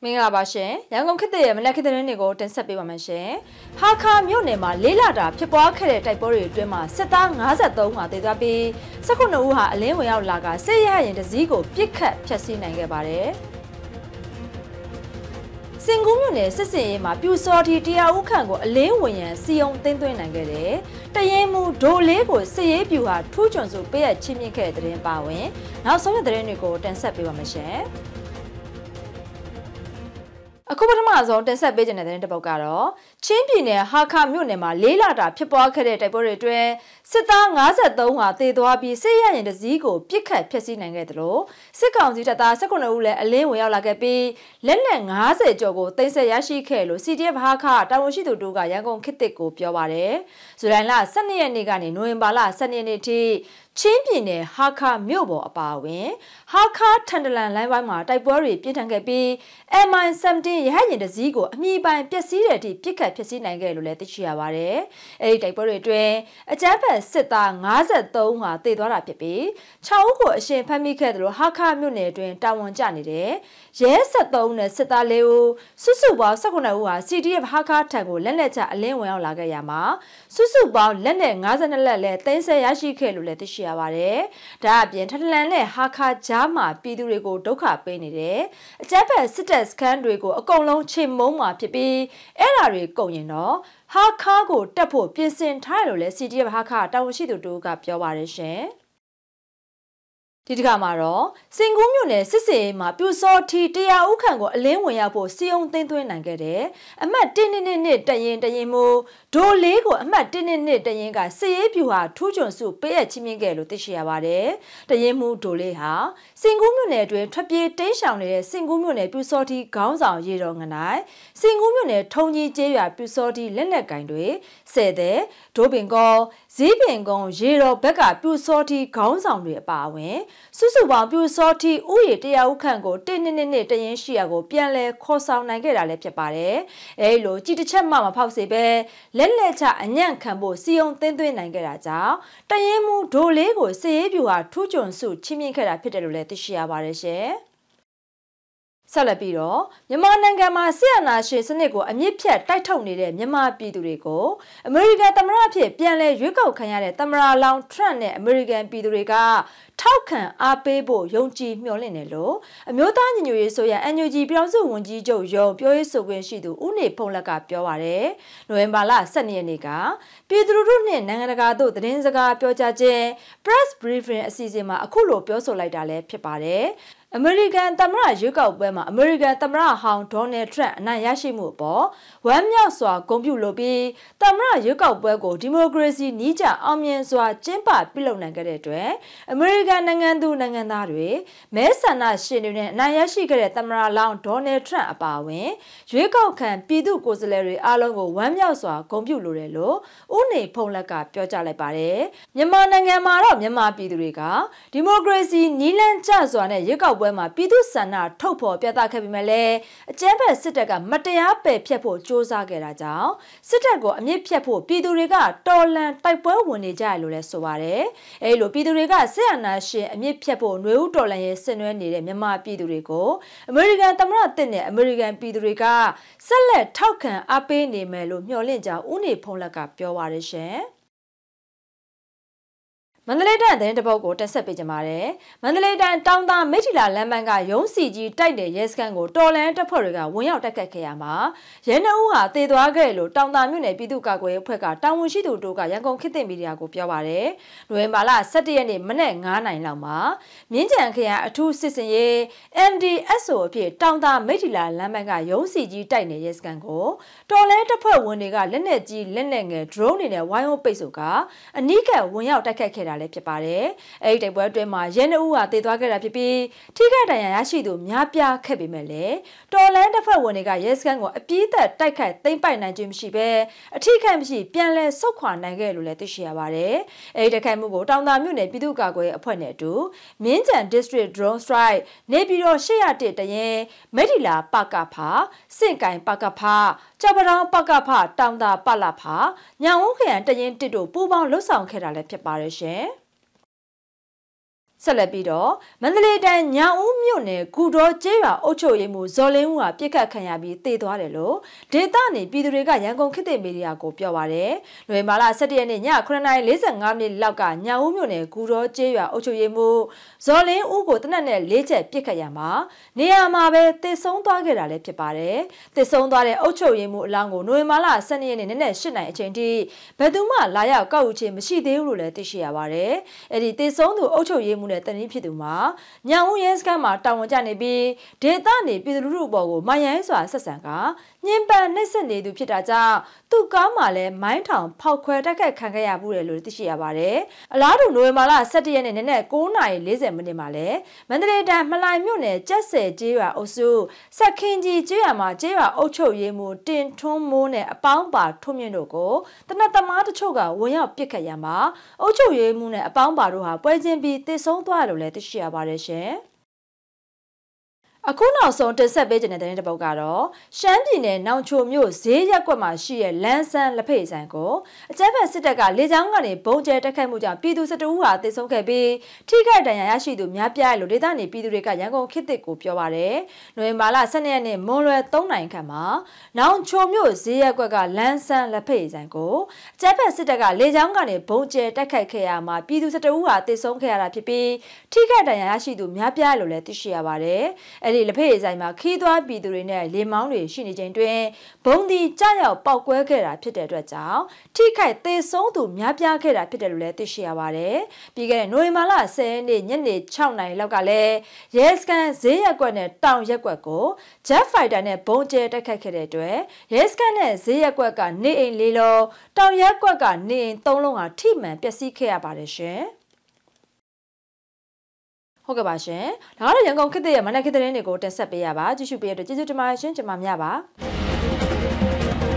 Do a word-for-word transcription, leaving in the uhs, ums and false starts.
မင်္ဂလာပါရှင်ရန်ကုန်ခေတ်သစ်ရဲ့မနက်ခင်းသတင်းတွေကိုတင်ဆက်ပေးပါမယ်ရှင်ဟာခါမြို့နယ်မှာလေးလတာဖြစ်ပွားခဲ့တဲ့တိုက်ပွဲတွေအတွင်းမှာစစ်သား၅၃ဦးဟာသေသွားပြီး၁၉ဦးဟာအလင်းဝင်ရောက်လာကစစ်ရရင်တစည်းကိုပြစ်ခတ်ဖျက်ဆီးနိုင်ခဲ့ပါတယ်စင်ကူးမြို့နယ်စစ်စင်ရေးမှာပြူစော်တီတရားဥခန့်ကိုအလင်းဝင်ရန်စီယုံသိမ်းသွင်းနိုင်ခဲ့တယ်တရင်မူဒိုလေးကိုစစ်ရေးပြူဟာထူးချွန်စုပေးရချင်းမြင့်ခဲ့တဲ့သတင်းပါဝင်နောက်ဆုံးတဲ့သတင်းတွေကိုတင်ဆက်ပေးပါမယ်ရှင်အခုပထမဆုံးတင်ဆက်ပေးခြင်းတဲ့သတင်းတစ်ပုဒ်ကတော့ချင်းပြည်နယ်ဟာခါမြို့နယ်မှာလေးလတာဖြစ်ပွားခဲ့တဲ့တိုက်ပွဲတွေအတွင်းစစ်သား၅၃ဦးဟာသေသွားပြီးစစ်ရရင်တစည်းကိုပြစ်ခတ်ဖျက်ဆီးနိုင်ခဲ့တယ်လို့စစ်ကောင်စီတပ်သား၁၉ဦးလည်းအလင်းဝင်ရောက်လာခဲ့ပြီးလက်နက်၅၀ကျော်ကိုတင်ဆက်ရရှိခဲ့လို့ C D F ဟာခါတာဝန်ရှိသူတို့ကရန်ကုန်ခေတ်သစ်ကိုပြောပါတယ်ဇူလိုင်လ၁၂ရက်နေ့ကနေနိုဝင်ဘာလ၁၂ရက်နေ့ထိချင်းပြည်နယ်ဟာခါမြို့ပေါ်အပါအဝင်ဟာခါထန်တလန်လိုင်းပိုင်းမှာတိုက်ပွဲတွေပြင်းထန်ခဲ့ပြီး M I ဆဗန်တင်းရဟတ်ယာဉ်တစည်းကိုအမြင့်ပိုင်းပျက်စီးတဲ့အထိပြစ်ခတ်ဖျက်ဆီးနိုင်ခဲ့လို့လည်းသိရှိရပါတယ်။အဲဒီတိုက်ပွဲတွေအတွင်းအကြမ်းဖက်စစ်သား၅၃ဦးဟာသေသွားတာဖြစ်ပြီး၆ဦးကိုအရှင်ဖမ်းမိခဲ့တယ်လို့ဟာခါမြို့နယ်အတွင်းတာဝန်ကျနေတဲ့ရဲ၁၃ဦးနဲ့စစ်သား၄ဦးစုစုပေါင်း၁၉ဦးဟာ C D F ဟာခါထံကိုလက်နက်ချအလင်းဝင်ရောက်လာခဲ့ရမှာစုစုပေါင်းလက်နက်၅၂လက်လည်းသိမ်းဆည်းရရှိခဲ့လို့လည်းသိရှိရပါတယ်။ဒါအပြင်ထထလန်နဲ့ဟာခါကြားမှာပြည်သူတွေကိုဒုက္ခပေးနေတယ်။အကြမ်းဖက်စစ်တပ်စခန်းတွေကိုအကုန်လုံးချေမုန်းမှာဖြစ်ပြီးအဲ့ဓာတွေကုန်ရင်တော့ဟာခါကိုတက်ဖို့ပြင်ဆင်ထားတယ်လို့လည်း C D F ဟာခါတာဝန်ရှိသူတို့ကပြောပါတယ်ရှင်။ဒီတစ်ခါမှာတော့စင်ကူးမြို့နယ်စစ်စေးမှာပြူစောထီတရားဥခန့်ကိုအလင်းဝင်ရောက်ဖို့စီယုံသိမ်းသွင်းနိုင်ခဲ့တယ်။အမှတ်၁၂၂တရင်တရင်မို့ဒိုလေးကိုအမှတ်၁၂၂တရင်ကစစ်ရေးပြူဟာထူးချွန်စုပေးရချင်းမြင့်ခဲ့လို့သိရှိရပါတယ်။တရင်မူဒိုလေးဟာစင်ကူးမြို့နယ်အတွင်းထွက်ပြေးတိမ်းရှောင်နေတဲ့စင်ကူးမြို့နယ်ပြူစောထီခေါင်းဆောင်ရေတော်ငနိုင်စင်ကူးမြို့နယ်ထုံကြီးကျေးရွာပြူစောထီလက်နက်ကင်တွေဆယ်တဲ့ဒိုးပင်ကောဇီးပင်ကုန်းရေတော်ဘက်ကပြူစောထီခေါင်းဆောင်တွေအပါအဝင်စုစုပေါင်းပြူစောထီဥယျာဉ်တရားဥခန့်ကိုတင်းနှစ်နှစ်တရင်ရှိရာကိုပြန်လဲခေါ်ဆောင်နိုင်ခဲ့တာလည်းဖြစ်ပါတယ်။အဲဒီလိုကြည်တစ်ချက်မှမဖောက်စေပဲလက်လက်ချအညံ့ခံဖို့စီယုံသိမ်းသွင်းနိုင်ခဲ့တာကြောင့်တရင်မူဒိုလေးကိုစစ်ရေးပြူဟာထူးချွန်စုချင်းမြင့်ခဲ့တာဖြစ်တယ်လို့လည်းသိရှိရပါတယ်ရှင်။ဆက်လက်ပြီးတော့မြန်မာနိုင်ငံမှာဆီယနာရှင်စနစ်ကိုအမြင့်ဖြတ်တိုက်ထုတ်နေတဲ့မြန်မာပြည်သူတွေကိုအမေရိကန်သမ္မတအဖြစ်ပြန်လည်ရွေးကောက်ခံရတဲ့သမ္မတလောင်းထရန့်နဲ့အမေရိကန်ပြည်သူတွေကထောက်ခံအားပေးဖို့ယုံကြည်မျှော်လင့်တယ်လို့အမျိုးသားညီညွတ်ရေးဆိုရ N U G ပြည်ထောင်စုဝန်ကြီးချုပ်ရုံးပြောရေးဆိုခွင့်ရှိသူဦးနေဖုံးလက်ကပြောပါရယ်နိုဝင်ဘာလ၁၂ရက်နေ့ကပြည်သူတို့နှင့်နိုင်ငံတကာတို့သတင်းစကားပြောကြားခြင်း press briefing အစီအစဉ်မှာအခုလိုပြောဆိုလိုက်တာလည်းဖြစ်ပါတယ်အမေရိကန်သမ္မတရွေးကောက်ပွဲမှာအမေရိကန်သမ္မတဟောင်းဒေါ်နယ်ထရန့်အနိုင်ရရှိမှုအပေါ်ဝမ်းမြောက်စွာဂုဏ်ပြုလိုပြီးသမ္မတရွေးကောက်ပွဲကိုဒီမိုကရေစီနည်းကျအောင်မြင်စွာကျင်းပပြုလုပ်နိုင်ခဲ့တဲ့အတွက်အမေရိကန်နိုင်ငံသူနိုင်ငံသားတွေမဲဆန္ဒရှင်တွေနဲ့အနိုင်ရရှိခဲ့တဲ့သမ္မတလောင်းဒေါ်နယ်ထရန့်အပါအဝင်ရွေးကောက်ခံပြည်သူကိုယ်စားလှယ်တွေအားလုံးကိုဝမ်းမြောက်စွာဂုဏ်ပြုလိုတယ်လို့ဦးနေဖုံးလက်ကပြောကြားလိုက်ပါတယ်မြန်မာနိုင်ငံမှာတော့မြန်မာပြည်သူတွေကဒီမိုကရေစီနည်းလမ်းကျစွာနဲ့ရွေးကောက်ပွဲမှာပြည်သူဆန္ဒထုတ်ဖော်ပြသခဲ့ပေမဲ့လည်းအကြမ်းဖက်စစ်တပ်ကမတရားပယ်ဖျက်ဖို့စ조사ခဲ့တာကြောင့်စစ်တပ်ကိုအမြင့်ဖြတ်ဖို့ပြည်သူတွေကတော်လှန်တိုက်ပွဲဝင်နေကြရလို့လည်းဆိုပါတယ်။အဲလိုပြည်သူတွေကစစ်အာဏာရှင်အမြင့်ဖြတ်ဖို့ຫນွေဦးတော်လှန်ရေးဆင်နွှဲနေတဲ့မြန်မာပြည်သူတွေကိုအမေရိကန်သမ္မတတစ်နဲ့အမေရိကန်ပြည်သူတွေကဆက်လက်ထောက်ခံအားပေးနေမယ်လို့မျှော်လင့်ကြောင်းဦးနေဖုံးလက်ကပြောပါရရှင်။မန္တလေးတိုင်းသတင်းတပုတ်ကိုတက်ဆက်ပေးကြပါမယ်။မန္တလေးတိုင်းတောင်သာမိထီလာလမ်းမကရုံးစီကြီးတိုက်တဲ့ရဲစခန်းကိုတော်လန်တပ်ဖွဲ့တွေကဝင်ရောက်တိုက်ခတ်ခဲ့ရမှာရဲနှအုပ်ဟာတေသွားခဲ့လို့တောင်သာမြို့နယ်ပြည်သူ့ကာကွယ်ရေးအဖွဲ့ကတာဝန်ရှိသူတို့ကရန်ကုန်ခေတ်သစ်မီဒီယာကိုပြောပါရယ်။နိုဝင်ဘာလ၁၁ရက်နေ့မနက်၅နာရီလောက်မှာမြင်းကြံခရိုင်အထူးစစ်စင်ရေး M D S O အဖြစ်တောင်သာမိထီလာလမ်းမကရုံးစီကြီးတိုက်တဲ့ရဲစခန်းကိုတော်လန်တပ်ဖွဲ့ဝင်တွေကလက်နက်ကြီးလက်နက်ငယ် drone တွေနဲ့ဝိုင်းဝန်းပိတ်ဆို့ကအနီးကပ်ဝင်ရောက်တိုက်ခတ်ခဲ့တာလည်းဖြစ်ပါတယ်။အဲဒီတိုက်ပွဲအတွင်းမှာရဲနှအုပ်ဟာတေသွားခဲ့တာဖြစ်ပြီးထိခိုက်ဒဏ်ရာရရှိသူများပြားခဲ့ပေမဲ့လည်းတော်လန်တပ်ဖွဲ့ဝင်တွေကရဲစခန်းကိုအပြည့်သက်တိုက်ခိုက်သိမ်းပိုက်နိုင်ခြင်းမရှိဘဲအထိခိုက်မရှိပြန်လည်ဆုတ်ခွာနိုင်ခဲ့လို့လည်းသိရှိရပါတယ်။အဲဒီတိုက်ခိုက်မှုကိုတောင်သာမြို့နယ်ပြည်သူ့ကာကွယ်ရေးအဖွဲ့နဲ့အတူမြင်းကြံ District Drone Strike နေပြည်တော်၈၀၁တရင်မိထီလာပကဖစင့်ကိုင်ပကဖကြောက်ပတောင်ပကဖတောင်သာပလဖညောင်ဦးခရိုင်တရင်တစ်တို့ပူးပေါင်းလှုပ်ဆောင်ခဲ့တာလည်းဖြစ်ပါတယ်ရှင်။ဆက်လက်ပြီးတော့မန္တလေးတိုင်းညောင်ဦးမြို့နယ်ဂူတော်ကျေးရွာအုပ်ချုပ်ရေးမှူးဇော်လင်းဦးဟာပြစ်ခတ်ခံရပြီးတေသွားတယ်လို့ဒေသနေပြည်သူတွေကရန်ကုန်ခေတ်သစ်မီဒီယာကိုပြောပါတယ်။နိုဝင်ဘာလ၁၁ရက်နေ့ညခုနှစ်နာရီလေးဆယ်ငါးမိနစ်လောက်ကညောင်ဦးမြို့နယ်ဂူတော်ကျေးရွာအုပ်ချုပ်ရေးမှူးဇော်လင်းဦးကိုတနက်နဲ့လေးချက်ပြစ်ခတ်ရမှာနေရာမှာပဲတေဆုံးသွားခဲ့တာလည်းဖြစ်ပါတယ်။တေဆုံးသွားတဲ့အုပ်ချုပ်ရေးမှူးအလောင်းကိုနိုဝင်ဘာလ၁၂ရက်နေ့နက်နက်၈နာရီအချိန်ထိဘယ်သူမှလာရောက်ကောက်ယူခြင်းမရှိသေးဘူးလို့လည်းသိရှိရပါတယ်။အဲ့ဒီတေဆုံးသူအုပ်ချုပ်ရေးမှူးနဲ့တနည်းဖြစ်သူမှာညောင်ဦးရဲစခန်းမှာတာဝန်ကျနေပြီးဒေသနေပြည်သူလူထုအပေါ်ကိုမယိုင်းစွာဆက်ဆံကညှဉ်းပန်းနှိပ်စက်နေသူဖြစ်တာကြောင့်သူ့ကားမှာလည်းမိုင်းထောင်ဖောက်ခွဲတိုက်ခိုက်ခံခဲ့ရမှုတယ်လို့သိရှိရပါတယ်။အလားတူနိုဝင်ဘာလ၁၁ရက်နေ့နက်နက်၉နာရီ၄၀မိနစ်မှာလည်းမန္တလေးတိုင်းမလှိုင်မြို့နယ်ကျက်ဆယ်ကျေးရွာအုပ်စုစက်ခင်ကြီးကျေးရွာမှာကျေးရွာအုပ်ချုပ်ရေးမှူးတင်ထွန်းမိုးနဲ့အပေါင်းပါထွန်းမြင့်တို့ကိုတနက်သမားတချို့ကဝင်ရောက်ပစ်ခတ်ရမှာအုပ်ချုပ်ရေးမှူးနဲ့အပေါင်းပါတို့ဟာပွဲချင်းပြီးတေဆုံးသွားတယ်လို့လည်းသိရှိရပါတယ်ရှင်။အခုနောက်ဆုံးတင်ဆက်ပေးခြင်းတဲ့တဲ့ပုတ်ကတော့ရှမ်းပြည်နယ်နောင်ချိုမြို့ဈေးရက်ကွက်မှာရှိတဲ့လန်းဆန်းလက်ဖေးဆိုင်ကိုအကြမ်းဖက်စစ်တပ်ကလေကြောင်းကနေဘုံကျဲတိုက်ခိုက်မှုကြောင့်ပြည်သူ၁၁ဦးဟာသေဆုံးခဲ့ပြီးထိခိုက်ဒဏ်ရာရရှိသူများပြားတယ်လို့ဒေသနေပြည်သူတွေကရန်ကုန်ခေတ်သစ်ကိုပြောပါတယ်။နိုဝင်ဘာလ၁၂ရက်နေ့မွန်လွယ်၃နိုင်ခန့်မှာနောင်ချိုမြို့ဈေးရက်ကွက်ကလန်းဆန်းလက်ဖေးဆိုင်ကိုအကြမ်းဖက်စစ်တပ်ကလေကြောင်းကနေဘုံကျဲတိုက်ခိုက်ခဲ့ရမှာပြည်သူ၁၁ဦးဟာသေဆုံးခဲ့ရတာဖြစ်ပြီးထိခိုက်ဒဏ်ရာရရှိသူများပြားတယ်လို့လည်းသိရှိရပါတယ်။အဲဒီလက်ဖေးဆိုင်မှာခီးသွွားပြည်သူတွေနဲ့လေမောင်းတွေရှိနေချိန်တွင်ဘုံဒီကြောက်ရောက်ပောက်ကွဲခဲ့တာဖြစ်တဲ့အတွက်ကြောင့်ထိခိုက်သေဆုံးသူများပြားခဲ့တာဖြစ်တယ်လို့လည်းသိရှိရပါတယ်။ပြီးခဲ့တဲ့နိုဝင်ဘာလ၁၀ရက်နေ့ညနေ၆နာရီလောက်ကလည်းရဲစခန်းဈေးရက်ကွက်နဲ့တောင်ရက်ကွက်ကို Jet Fighter နဲ့ဘုံကျဲတိုက်ခိုက်ခဲ့တဲ့အတွက်ရဲစခန်းနဲ့ဈေးရက်ကွက်ကနေအိမ်လေးလုံးတောင်ရက်ကွက်ကနေအိမ်သုံးလုံးဟာထိမှန်ပျက်စီးခဲ့ရပါတယ်ရှင်။ဟုတ်ကဲ့ပါရှင်။ဒါကတော့ရန်ကုန်ခေတ်သစ်ရဲ့မနက်ခေတ်သတင်းတွေကိုတင်ဆက်ပေးရပါကြည့်ရှုပေးရတဲ့ကျေးဇူးတင်ပါတယ်ရှင်ကျွန်မမြပါ